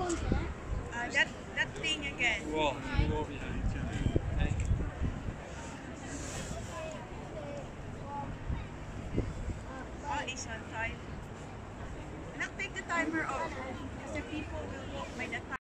That thing again. Wow, you go behind. Oh, it's on time. Anak, take the timer off. Kasi people will walk by the time.